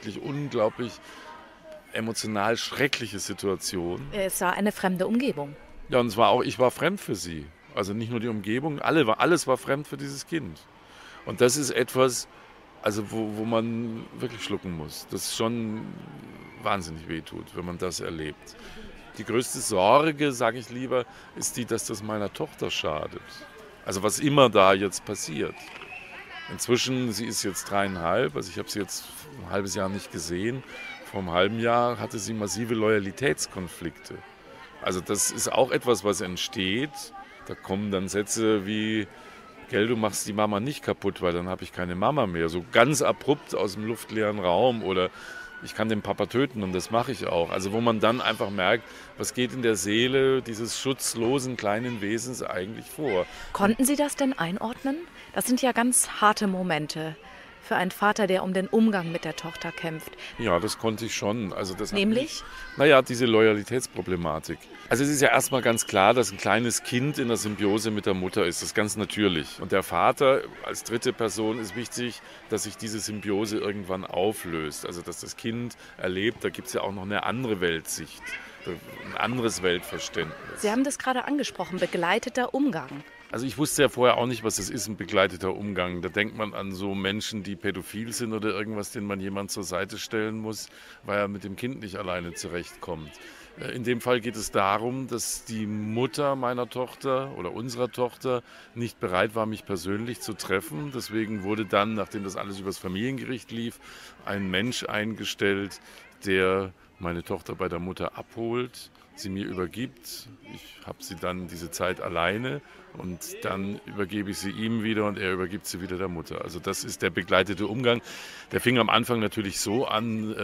emotional schreckliche Situation. Es war eine fremde Umgebung. Ja, und ich war fremd für sie. Also nicht nur die Umgebung, alles war fremd für dieses Kind. Und das ist etwas, also wo man wirklich schlucken muss. Das schon wahnsinnig wehtut, wenn man das erlebt. Die größte Sorge, sage ich lieber, ist die, dass das meiner Tochter schadet. Also was immer da jetzt passiert. Inzwischen, sie ist jetzt 3,5, also ich habe sie jetzt ein halbes Jahr nicht gesehen. Vor einem halben Jahr hatte sie massive Loyalitätskonflikte. Also das ist auch etwas, was entsteht. Da kommen dann Sätze wie, gell, du machst die Mama nicht kaputt, weil dann habe ich keine Mama mehr. So ganz abrupt aus dem luftleeren Raum oder ich kann den Papa töten und das mache ich auch. Also wo man dann einfach merkt, was geht in der Seele dieses schutzlosen kleinen Wesens eigentlich vor. Konnten Sie das denn einordnen? Das sind ja ganz harte Momente für einen Vater, der um den Umgang mit der Tochter kämpft. Ja, das konnte ich schon. Also das nämlich? Diese Loyalitätsproblematik. Also es ist ja erstmal ganz klar, dass ein kleines Kind in der Symbiose mit der Mutter ist. Das ist ganz natürlich. Und der Vater als dritte Person ist wichtig, dass sich diese Symbiose irgendwann auflöst. Also dass das Kind erlebt, da gibt es ja auch noch eine andere Weltsicht, ein anderes Weltverständnis. Sie haben das gerade angesprochen, begleiteter Umgang. Also ich wusste ja vorher auch nicht, was das ist, ein begleiteter Umgang. Da denkt man an so Menschen, die pädophil sind oder irgendwas, den man jemand zur Seite stellen muss, weil er mit dem Kind nicht alleine zurechtkommt. In dem Fall geht es darum, dass die Mutter meiner Tochter oder unserer Tochter nicht bereit war, mich persönlich zu treffen. Deswegen wurde dann, nachdem das alles übers Familiengericht lief, ein Mensch eingestellt, der meine Tochter bei der Mutter abholt, sie mir übergibt. Ich habe sie dann diese Zeit alleine und dann übergebe ich sie ihm wieder und er übergibt sie wieder der Mutter. Also das ist der begleitete Umgang. Der fing am Anfang natürlich so an,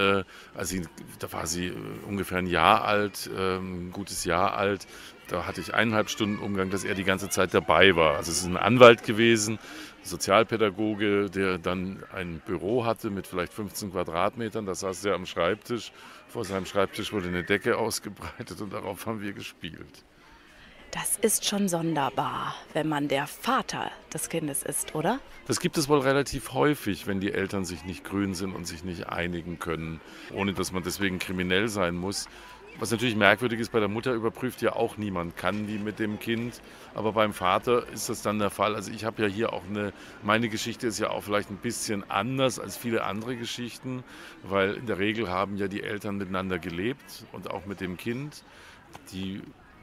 da war sie ungefähr ein Jahr alt, ein gutes Jahr alt. Da hatte ich 1,5 Stunden Umgang, dass er die ganze Zeit dabei war. Also es ist ein Anwalt gewesen, Sozialpädagoge, der dann ein Büro hatte mit vielleicht 15 Quadratmetern. Da saß er am Schreibtisch. Vor seinem Schreibtisch wurde eine Decke ausgebreitet und darauf haben wir gespielt. Das ist schon sonderbar, wenn man der Vater des Kindes ist, oder? Das gibt es wohl relativ häufig, wenn die Eltern sich nicht grün sind und sich nicht einigen können, ohne dass man deswegen kriminell sein muss. Was natürlich merkwürdig ist, bei der Mutter überprüft ja auch niemand, kann die mit dem Kind, aber beim Vater ist das dann der Fall. Also ich habe ja hier auch meine Geschichte ist ja auch vielleicht ein bisschen anders als viele andere Geschichten, weil in der Regel haben ja die Eltern miteinander gelebt und auch mit dem Kind. Die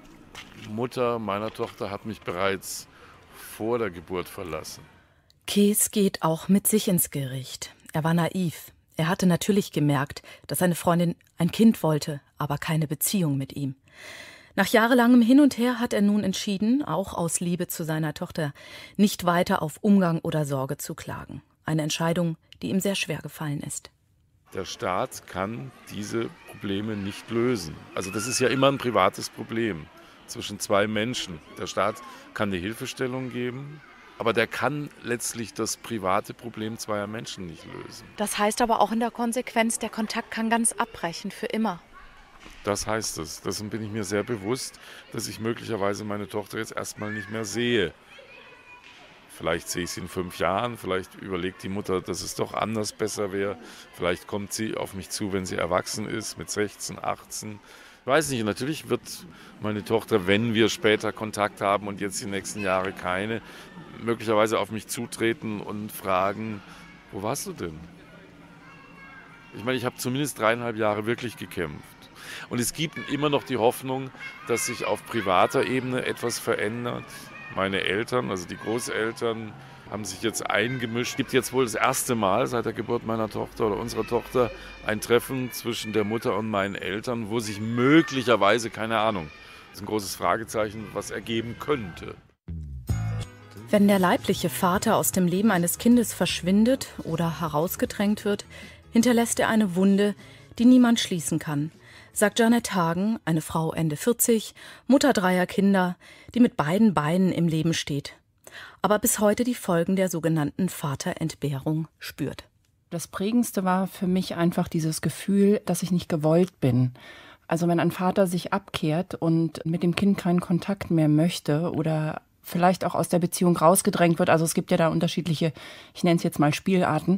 Mutter meiner Tochter hat mich bereits vor der Geburt verlassen. Kees geht auch mit sich ins Gericht. Er war naiv. Er hatte natürlich gemerkt, dass seine Freundin ein Kind wollte, aber keine Beziehung mit ihm. Nach jahrelangem Hin und Her hat er nun entschieden, auch aus Liebe zu seiner Tochter, nicht weiter auf Umgang oder Sorge zu klagen. Eine Entscheidung, die ihm sehr schwer gefallen ist. Der Staat kann diese Probleme nicht lösen. Also das ist ja immer ein privates Problem zwischen zwei Menschen. Der Staat kann eine Hilfestellung geben, aber der kann letztlich das private Problem zweier Menschen nicht lösen. Das heißt aber auch in der Konsequenz, der Kontakt kann ganz abbrechen, für immer. Das heißt es. Dessen bin ich mir sehr bewusst, dass ich möglicherweise meine Tochter jetzt erstmal nicht mehr sehe. Vielleicht sehe ich sie in 5 Jahren, vielleicht überlegt die Mutter, dass es doch anders besser wäre. Vielleicht kommt sie auf mich zu, wenn sie erwachsen ist, mit 16, 18. Ich weiß nicht, natürlich wird meine Tochter, wenn wir später Kontakt haben und jetzt die nächsten Jahre keine, möglicherweise auf mich zutreten und fragen, wo warst du denn? Ich meine, ich habe zumindest 3,5 Jahre wirklich gekämpft. Und es gibt immer noch die Hoffnung, dass sich auf privater Ebene etwas verändert. Meine Eltern, also die Großeltern, haben sich jetzt eingemischt. Es gibt jetzt wohl das erste Mal seit der Geburt meiner Tochter oder unserer Tochter ein Treffen zwischen der Mutter und meinen Eltern, wo sich möglicherweise, keine Ahnung, das ist ein großes Fragezeichen, was ergeben könnte. Wenn der leibliche Vater aus dem Leben eines Kindes verschwindet oder herausgedrängt wird, hinterlässt er eine Wunde, die niemand schließen kann, sagt Janet Hagen, eine Frau Ende 40, Mutter 3 Kinder, die mit beiden Beinen im Leben steht, aber bis heute die Folgen der sogenannten Vaterentbehrung spürt. Das Prägendste war für mich einfach dieses Gefühl, dass ich nicht gewollt bin. Also wenn ein Vater sich abkehrt und mit dem Kind keinen Kontakt mehr möchte oder vielleicht auch aus der Beziehung rausgedrängt wird, also es gibt ja da unterschiedliche, ich nenne es jetzt mal Spielarten,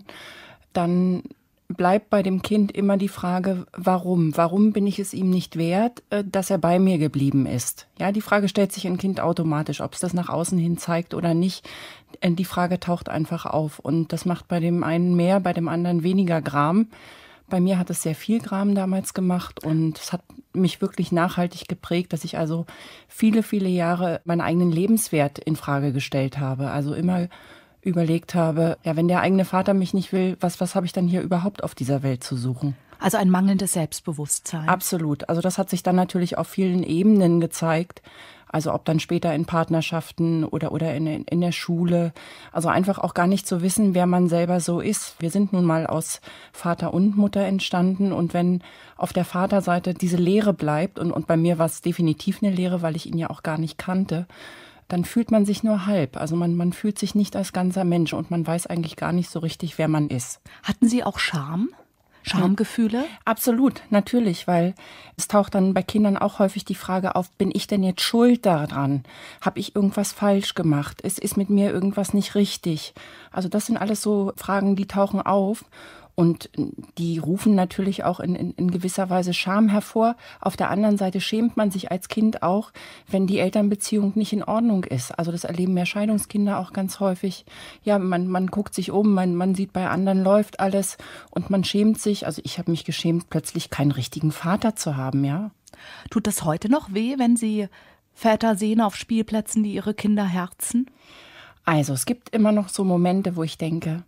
dann bleibt bei dem Kind immer die Frage, warum? Warum bin ich es ihm nicht wert, dass er bei mir geblieben ist? Ja, die Frage stellt sich ein Kind automatisch, ob es das nach außen hin zeigt oder nicht. Die Frage taucht einfach auf und das macht bei dem einen mehr, bei dem anderen weniger Gram. Bei mir hat es sehr viel Gram damals gemacht und es hat mich wirklich nachhaltig geprägt, dass ich also viele, viele Jahre meinen eigenen Lebenswert in Frage gestellt habe. Also immer überlegt habe, ja, wenn der eigene Vater mich nicht will, was habe ich dann hier überhaupt auf dieser Welt zu suchen? Also ein mangelndes Selbstbewusstsein. Absolut. Also das hat sich dann natürlich auf vielen Ebenen gezeigt. Also ob dann später in Partnerschaften oder in der Schule. Also einfach auch gar nicht zu wissen, wer man selber so ist. Wir sind nun mal aus Vater und Mutter entstanden. Und wenn auf der Vaterseite diese Leere bleibt, und bei mir war es definitiv eine Leere, weil ich ihn ja auch gar nicht kannte, dann fühlt man sich nur halb. Also man fühlt sich nicht als ganzer Mensch und man weiß eigentlich gar nicht so richtig, wer man ist. Hatten Sie auch Scham? Schamgefühle? Absolut, natürlich, weil es taucht dann bei Kindern auch häufig die Frage auf, bin ich denn jetzt schuld daran? Habe ich irgendwas falsch gemacht? Ist mit mir irgendwas nicht richtig? Also das sind alles so Fragen, die tauchen auf. Und die rufen natürlich auch in gewisser Weise Scham hervor. Auf der anderen Seite schämt man sich als Kind auch, wenn die Elternbeziehung nicht in Ordnung ist. Also das erleben mehr Scheidungskinder auch ganz häufig. Ja, man guckt sich um, man sieht, bei anderen läuft alles und man schämt sich. Also ich habe mich geschämt, plötzlich keinen richtigen Vater zu haben, ja. Tut das heute noch weh, wenn Sie Väter sehen auf Spielplätzen, die ihre Kinder herzen? Also es gibt immer noch so Momente, wo ich denke,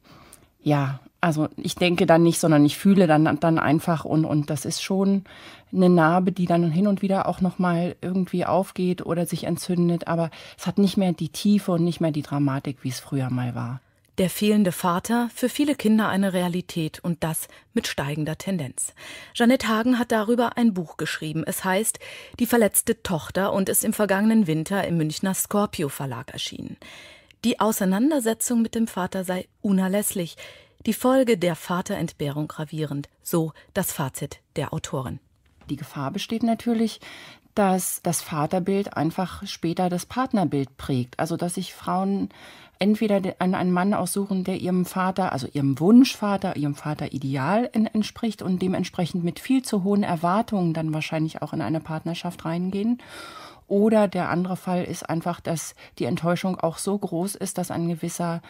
ja, also ich denke dann nicht, sondern ich fühle dann einfach und das ist schon eine Narbe, die dann hin und wieder auch nochmal irgendwie aufgeht oder sich entzündet, aber es hat nicht mehr die Tiefe und nicht mehr die Dramatik, wie es früher mal war. Der fehlende Vater, für viele Kinder eine Realität und das mit steigender Tendenz. Jeanette Hagen hat darüber ein Buch geschrieben. Es heißt Die verletzte Tochter und ist im vergangenen Winter im Münchner Scorpio Verlag erschienen. Die Auseinandersetzung mit dem Vater sei unerlässlich. Die Folge der Vaterentbehrung gravierend, so das Fazit der Autorin. Die Gefahr besteht natürlich, dass das Vaterbild einfach später das Partnerbild prägt. Also dass sich Frauen entweder einen Mann aussuchen, der ihrem Vater, also ihrem Wunschvater, ihrem Vaterideal entspricht und dementsprechend mit viel zu hohen Erwartungen dann wahrscheinlich auch in eine Partnerschaft reingehen. Oder der andere Fall ist einfach, dass die Enttäuschung auch so groß ist, dass eine gewisse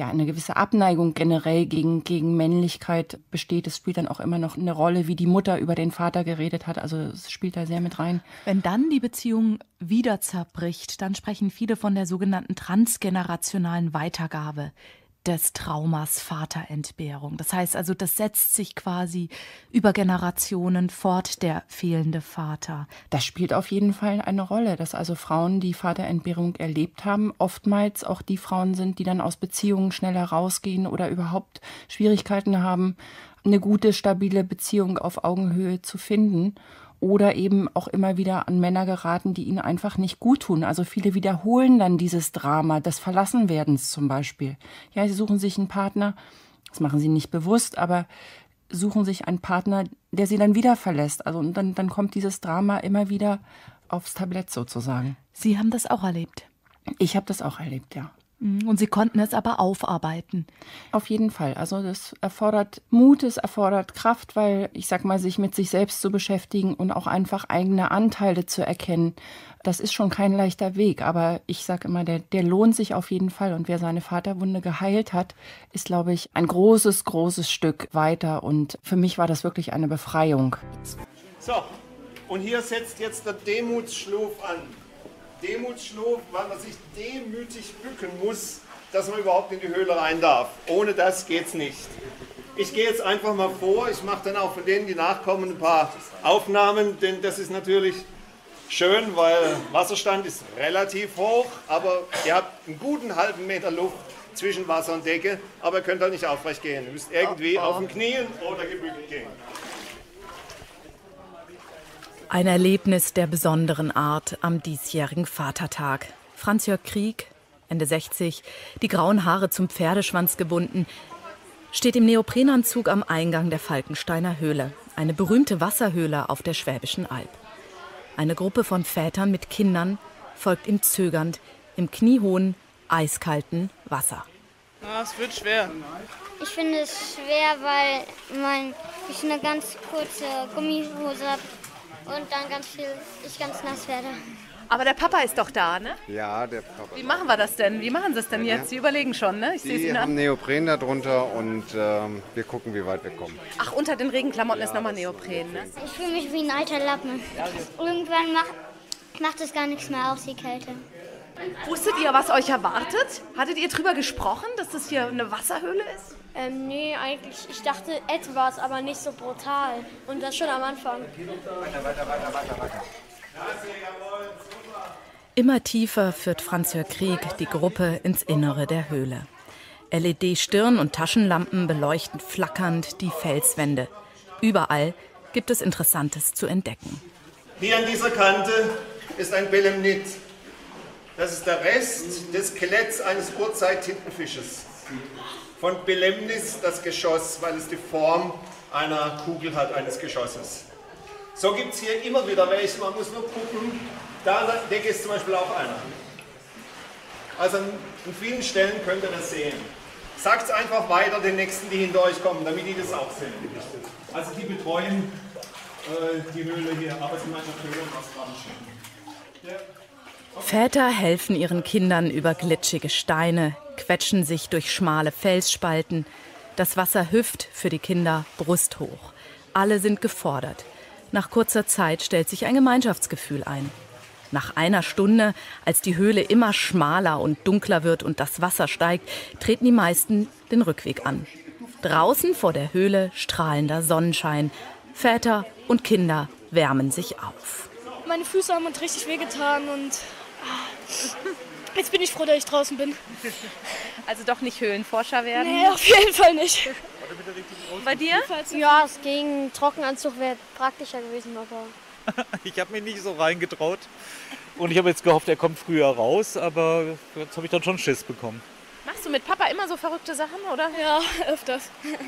Abneigung generell gegen Männlichkeit besteht. Es spielt dann auch immer noch eine Rolle, wie die Mutter über den Vater geredet hat. Also es spielt da sehr mit rein. Wenn dann die Beziehung wieder zerbricht, dann sprechen viele von der sogenannten transgenerationalen Weitergabe des Traumas Vaterentbehrung. Das heißt also, das setzt sich quasi über Generationen fort, der fehlende Vater. Das spielt auf jeden Fall eine Rolle, dass also Frauen, die Vaterentbehrung erlebt haben, oftmals auch die Frauen sind, die dann aus Beziehungen schneller rausgehen oder überhaupt Schwierigkeiten haben, eine gute, stabile Beziehung auf Augenhöhe zu finden. Oder eben auch immer wieder an Männer geraten, die ihnen einfach nicht gut tun. Also viele wiederholen dann dieses Drama des Verlassenwerdens zum Beispiel. Ja, sie suchen sich einen Partner, das machen sie nicht bewusst, aber suchen sich einen Partner, der sie dann wieder verlässt. Also und dann kommt dieses Drama immer wieder aufs Tablett sozusagen. Sie haben das auch erlebt? Ich habe das auch erlebt, ja. Und Sie konnten es aber aufarbeiten? Auf jeden Fall. Also das erfordert Mut, es erfordert Kraft, weil ich sag mal, sich mit sich selbst zu beschäftigen und auch einfach eigene Anteile zu erkennen, das ist schon kein leichter Weg. Aber ich sage immer, der lohnt sich auf jeden Fall. Und wer seine Vaterwunde geheilt hat, ist, glaube ich, ein großes, großes Stück weiter. Und für mich war das wirklich eine Befreiung. So, und hier setzt jetzt der Demutsschluf an. Demutsschlaf, weil man sich demütig bücken muss, dass man überhaupt in die Höhle rein darf. Ohne das geht's nicht. Ich gehe jetzt einfach mal vor, ich mache dann auch von denen, die nachkommen, ein paar Aufnahmen, denn das ist natürlich schön, weil Wasserstand ist relativ hoch, aber ihr habt einen guten halben Meter Luft zwischen Wasser und Decke, aber ihr könnt auch nicht aufrecht gehen. Ihr müsst irgendwie auf den Knien oder gebückt gehen. Ein Erlebnis der besonderen Art am diesjährigen Vatertag. Franz-Jörg Krieg, Ende 60, die grauen Haare zum Pferdeschwanz gebunden, steht im Neoprenanzug am Eingang der Falkensteiner Höhle. eine berühmte Wasserhöhle auf der Schwäbischen Alb. Eine Gruppe von Vätern mit Kindern folgt ihm zögernd im kniehohen, eiskalten Wasser. Es wird schwer. Ich finde es schwer, weil ich eine ganz kurze Gummihose habe und dann ich ganz nass werde. Aber der Papa ist doch da, ne? Ja, der Papa. Wie machen wir das denn? Wie machen Sie es denn jetzt? Sie überlegen schon, ne? Ich sehe es Ihnen Die haben an. Neopren da drunter und wir gucken, wie weit wir kommen. Ach, unter den Regenklamotten ist nochmal Neopren, ne? Ich fühle mich wie ein alter Lappen. Irgendwann macht es gar nichts mehr aus, die Kälte. Wusstet ihr, was euch erwartet? Hattet ihr drüber gesprochen, dass das hier eine Wasserhöhle ist? Nee, eigentlich. Ich dachte etwas, aber nicht so brutal. Und das schon am Anfang. Weiter. Immer tiefer führt Franz-Jörg Krieg die Gruppe ins Innere der Höhle. LED-Stirn- und Taschenlampen beleuchten flackernd die Felswände. Überall gibt es Interessantes zu entdecken. Hier an dieser Kante ist ein Belemnit. Das ist der Rest des Skeletts eines Urzeit-Tintenfisches. Von Belemnis das Geschoss, weil es die Form einer Kugel hat, eines Geschosses. So gibt es hier immer wieder welche, man muss nur gucken. Da an der Decke ist zum Beispiel auch einer. Also an vielen Stellen könnt ihr das sehen. Sagt es einfach weiter den Nächsten, die hinter euch kommen, damit die das auch sehen. Also die betreuen die Höhle hier, Arbeitsgemeinschaft Höhle und Ostbranchen. Väter helfen ihren Kindern über glitschige Steine, quetschen sich durch schmale Felsspalten. Das Wasser hüpft für die Kinder brusthoch. Alle sind gefordert. Nach kurzer Zeit stellt sich ein Gemeinschaftsgefühl ein. Nach einer Stunde, als die Höhle immer schmaler und dunkler wird und das Wasser steigt, treten die meisten den Rückweg an. Draußen vor der Höhle strahlender Sonnenschein. Väter und Kinder wärmen sich auf. Meine Füße haben uns richtig wehgetan und jetzt bin ich froh, dass ich draußen bin. Also doch nicht Höhlenforscher werden? Nee, auf jeden Fall nicht. Bei dir? Ja, es ging. Trockenanzug wäre praktischer gewesen, aber... Ich habe mich nicht so reingetraut und ich habe jetzt gehofft, er kommt früher raus, aber jetzt habe ich dann schon Schiss bekommen. Machst du mit Papa immer so verrückte Sachen, oder? Ja, öfters.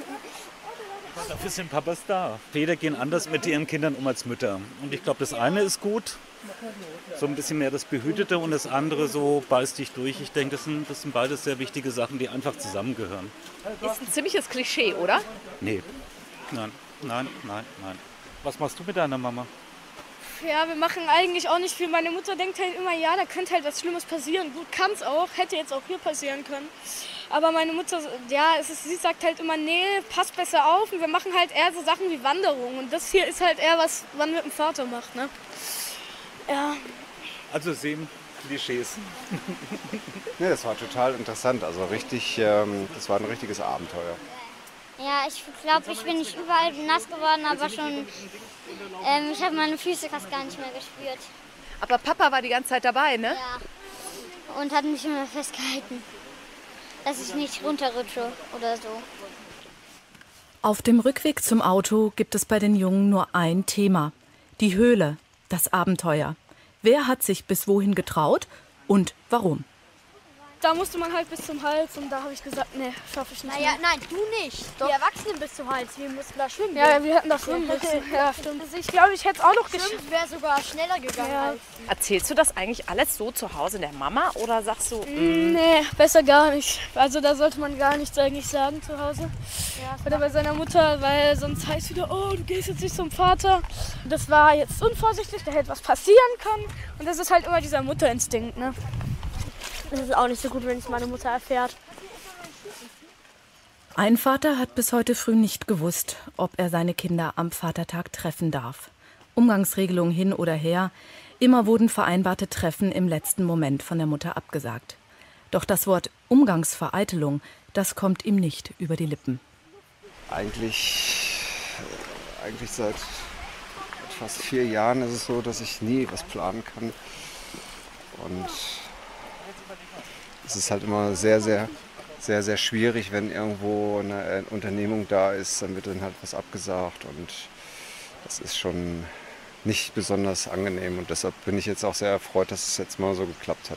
Dafür sind Papas da. Väter gehen anders mit ihren Kindern um als Mütter. Und ich glaube, das eine ist gut, so ein bisschen mehr das Behütete, und das andere so beiß dich durch. Ich denke, das sind beides sehr wichtige Sachen, die einfach zusammengehören. Ist ein ziemliches Klischee, oder? Nee, nein. Was machst du mit deiner Mama? Ja, wir machen eigentlich auch nicht viel. Meine Mutter denkt halt immer, ja, da könnte halt was Schlimmes passieren. Gut, kann es auch, hätte jetzt auch hier passieren können. Aber meine Mutter, ja, sie sagt halt immer, nee, passt besser auf. Und wir machen halt eher so Sachen wie Wanderungen. Und das hier ist halt eher was, man mit dem Vater macht, ne? Ja. Also 7 Klischees. Nee, das war total interessant. Also richtig, das war ein richtiges Abenteuer. Ja, ich glaube, ich bin nicht überall nass geworden, aber schon, ich habe meine Füße fast gar nicht mehr gespürt. Aber Papa war die ganze Zeit dabei, ne? Ja, und hat mich immer festgehalten, dass ich nicht runterrutsche oder so. Auf dem Rückweg zum Auto gibt es bei den Jungen nur ein Thema: die Höhle, das Abenteuer. Wer hat sich bis wohin getraut und warum? Da musste man halt bis zum Hals und da habe ich gesagt, nee, schaffe ich nicht mehr. Nein, du nicht. Doch. Die Erwachsenen bis zum Hals, wir mussten da schwimmen. Ja, wir hätten da schwimmen müssen. Ja, stimmt. Also ich glaube, ich hätte es auch noch geschafft. Schwimmen wäre sogar schneller gegangen. Ja. Erzählst du das eigentlich alles so zu Hause der Mama oder sagst du... Nee, besser gar nicht. Also da sollte man gar nichts eigentlich sagen zu Hause. Ja, oder bei seiner Mutter, weil sonst heißt wieder, oh, du gehst jetzt nicht zum Vater. Das war jetzt unvorsichtig, da hätte was passieren können. Und das ist halt immer dieser Mutterinstinkt, ne? Das ist auch nicht so gut, wenn es meine Mutter erfährt. Ein Vater hat bis heute früh nicht gewusst, ob er seine Kinder am Vatertag treffen darf. Umgangsregelung hin oder her, immer wurden vereinbarte Treffen im letzten Moment von der Mutter abgesagt. Doch das Wort Umgangsvereitelung, das kommt ihm nicht über die Lippen. Eigentlich seit fast 4 Jahren ist es so, dass ich nie was planen kann. Und es ist halt immer sehr, sehr, sehr, sehr schwierig, wenn irgendwo eine Unternehmung da ist, dann wird dann halt was abgesagt, und das ist schon nicht besonders angenehm, und deshalb bin ich jetzt auch sehr erfreut, dass es jetzt mal so geklappt hat.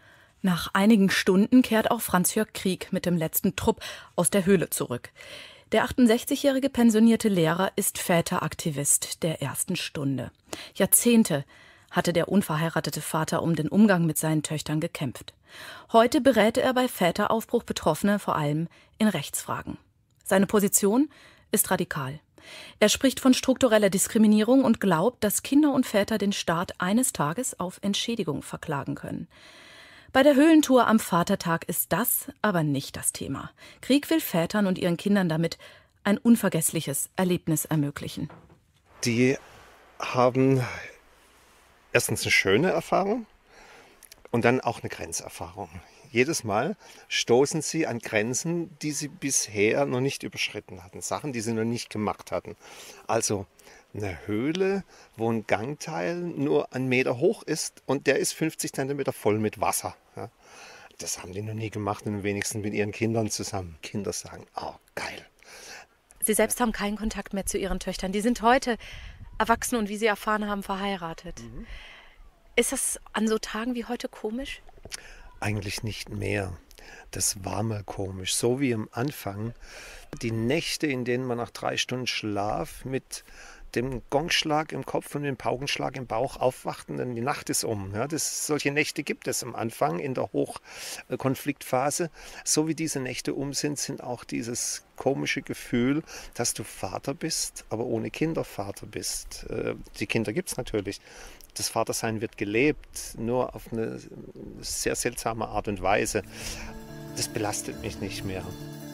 Nach einigen Stunden kehrt auch Franz-Jörg Krieg mit dem letzten Trupp aus der Höhle zurück. Der 68-jährige pensionierte Lehrer ist Väteraktivist der ersten Stunde. Jahrzehnte hatte der unverheiratete Vater um den Umgang mit seinen Töchtern gekämpft. Heute berät er bei Väteraufbruch Betroffene vor allem in Rechtsfragen. Seine Position ist radikal. Er spricht von struktureller Diskriminierung und glaubt, dass Kinder und Väter den Staat eines Tages auf Entschädigung verklagen können. Bei der Höhlentour am Vatertag ist das aber nicht das Thema. Krieg will Vätern und ihren Kindern damit ein unvergessliches Erlebnis ermöglichen. Die haben erstens eine schöne Erfahrung und dann auch eine Grenzerfahrung. Jedes Mal stoßen sie an Grenzen, die sie bisher noch nicht überschritten hatten. Sachen, die sie noch nicht gemacht hatten. Also eine Höhle, wo ein Gangteil nur 1 Meter hoch ist und der ist 50 Zentimeter voll mit Wasser. Ja, das haben die noch nie gemacht und wenigstens mit ihren Kindern zusammen. Kinder sagen, oh geil. Sie selbst haben keinen Kontakt mehr zu Ihren Töchtern. Die sind heute erwachsen und wie Sie erfahren haben, verheiratet. Ist das an so Tagen wie heute komisch? Eigentlich nicht mehr. Das war mal komisch. So wie am Anfang. Die Nächte, in denen man nach 3 Stunden Schlaf mit dem Gongschlag im Kopf und dem Paukenschlag im Bauch aufwacht und dann die Nacht ist um. Ja, solche Nächte gibt es am Anfang in der Hochkonfliktphase. So wie diese Nächte um sind auch dieses komische Gefühl, dass du Vater bist, aber ohne Kinder Vater bist. Die Kinder gibt es natürlich. Das Vatersein wird gelebt, nur auf eine sehr seltsame Art und Weise. Das belastet mich nicht mehr.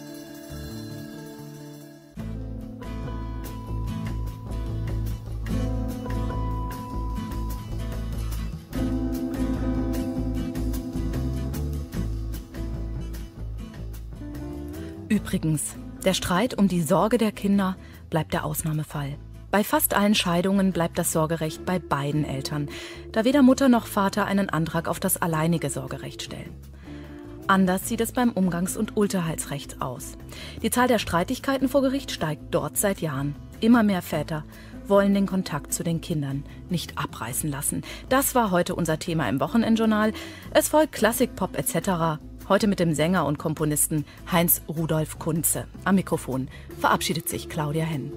Übrigens, der Streit um die Sorge der Kinder bleibt der Ausnahmefall. Bei fast allen Scheidungen bleibt das Sorgerecht bei beiden Eltern, da weder Mutter noch Vater einen Antrag auf das alleinige Sorgerecht stellen. Anders sieht es beim Umgangs- und Unterhaltsrecht aus. Die Zahl der Streitigkeiten vor Gericht steigt dort seit Jahren. Immer mehr Väter wollen den Kontakt zu den Kindern nicht abreißen lassen. Das war heute unser Thema im Wochenendjournal. Es folgt Klassik, Pop etc. Heute mit dem Sänger und Komponisten Heinz Rudolf Kunze. Am Mikrofon verabschiedet sich Claudia Henn.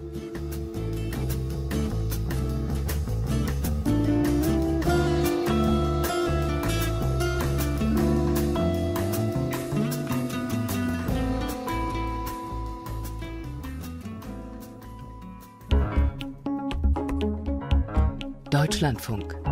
Deutschlandfunk.